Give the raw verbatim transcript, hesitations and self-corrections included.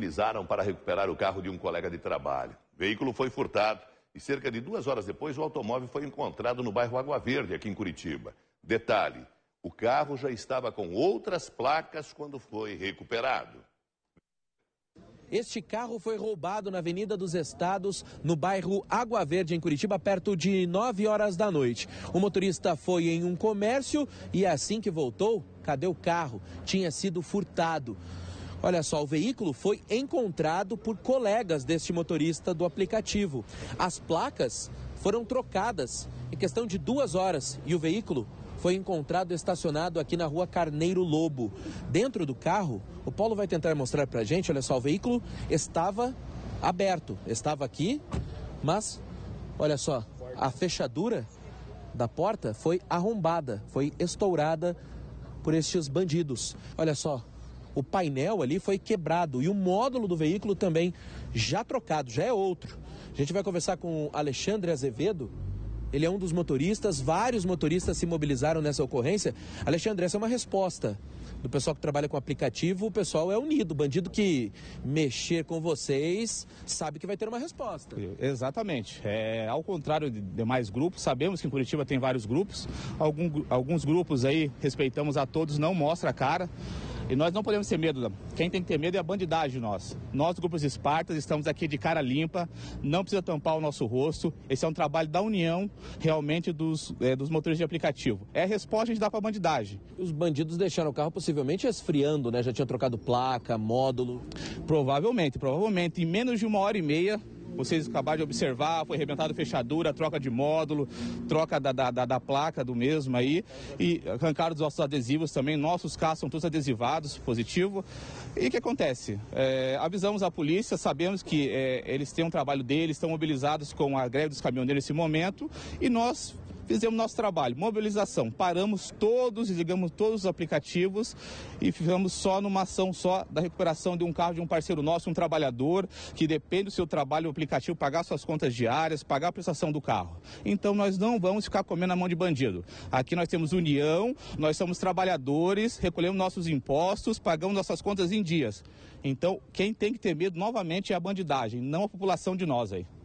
mobilizaram para recuperar o carro de um colega de trabalho. O veículo foi furtado e cerca de duas horas depois o automóvel foi encontrado no bairro Água Verde, aqui em Curitiba. Detalhe, o carro já estava com outras placas quando foi recuperado. Este carro foi roubado na Avenida dos Estados, no bairro Água Verde, em Curitiba, perto de nove horas da noite. O motorista foi em um comércio e assim que voltou, cadê o carro? Tinha sido furtado. Olha só, o veículo foi encontrado por colegas deste motorista do aplicativo. As placas foram trocadas em questão de duas horas e o veículo foi encontrado estacionado aqui na rua Carneiro Lobo. Dentro do carro, o Paulo vai tentar mostrar pra gente, olha só, o veículo estava aberto, estava aqui, mas, olha só, a fechadura da porta foi arrombada, foi estourada por estes bandidos. Olha só, o painel ali foi quebrado e o módulo do veículo também já trocado, já é outro. A gente vai conversar com o Alexandre Azevedo. Ele é um dos motoristas, vários motoristas se mobilizaram nessa ocorrência. Alexandre, essa é uma resposta do pessoal que trabalha com aplicativo. O pessoal é unido, o bandido que mexer com vocês sabe que vai ter uma resposta. Exatamente, é, ao contrário de demais grupos, sabemos que em Curitiba tem vários grupos. Algum, alguns grupos aí, respeitamos a todos, não mostra a cara. E nós não podemos ter medo, quem tem que ter medo é a bandidagem nossa. Nós, grupos Espartas, estamos aqui de cara limpa, não precisa tampar o nosso rosto. Esse é um trabalho da união, realmente, dos, é, dos motores de aplicativo. É a resposta que a gente dá para a bandidagem. Os bandidos deixaram o carro possivelmente esfriando, né? Já tinham trocado placa, módulo. Provavelmente, provavelmente. Em menos de uma hora e meia, vocês acabaram de observar, foi arrebentado fechadura, troca de módulo, troca da, da, da placa do mesmo aí, e arrancaram os nossos adesivos também, nossos carros são todos adesivados, positivo. E o que acontece? É, avisamos a polícia, sabemos que é, eles têm um trabalho deles, estão mobilizados com a greve dos caminhoneiros nesse momento, e nós fizemos nosso trabalho, mobilização, paramos todos, desligamos todos os aplicativos e fizemos só numa ação só da recuperação de um carro de um parceiro nosso, um trabalhador, que depende do seu trabalho, o aplicativo, pagar suas contas diárias, pagar a prestação do carro. Então nós não vamos ficar comendo a mão de bandido. Aqui nós temos união, nós somos trabalhadores, recolhemos nossos impostos, pagamos nossas contas em dias. Então quem tem que ter medo novamente é a bandidagem, não a população de nós aí.